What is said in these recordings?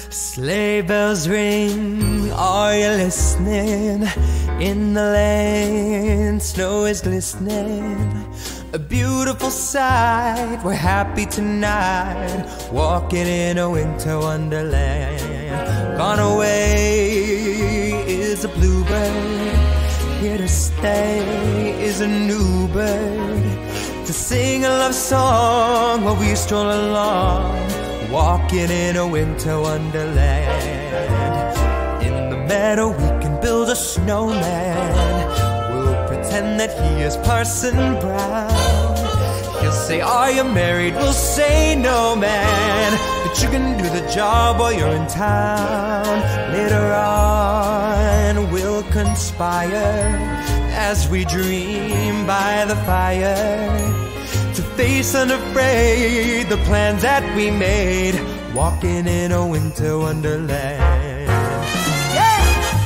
Sleigh bells ring, are you listening? In the lane, snow is glistening. A beautiful sight, we're happy tonight, walking in a winter wonderland. Gone away is a bluebird, here to stay is a new bird, to sing a love song while we stroll along, walking in a winter wonderland. In the meadow we can build a snowman, we'll pretend that he is Parson Brown. He'll say, are you married? We'll say, no man, but you can do the job while you're in town. Later on we'll conspire as we dream by the fire, to face unafraid the plans that we made, walking in a winter wonderland. Yeah!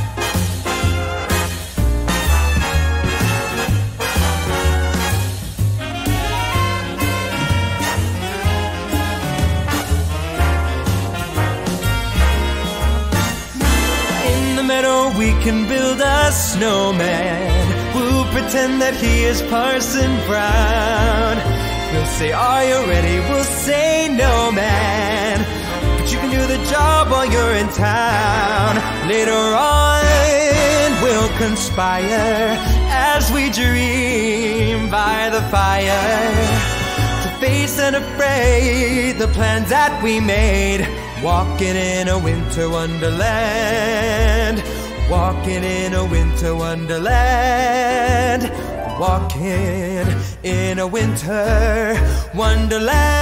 In the meadow we can build a snowman, we'll pretend that he is Parson Brown. He'll say, are you ready? We'll say, no man, but you can do the job while you're in town. Later on we'll conspire as we dream by the fire, to face unafraid the plans that we made, walking in a winter wonderland. Walking in a winter wonderland, walking in a winter wonderland.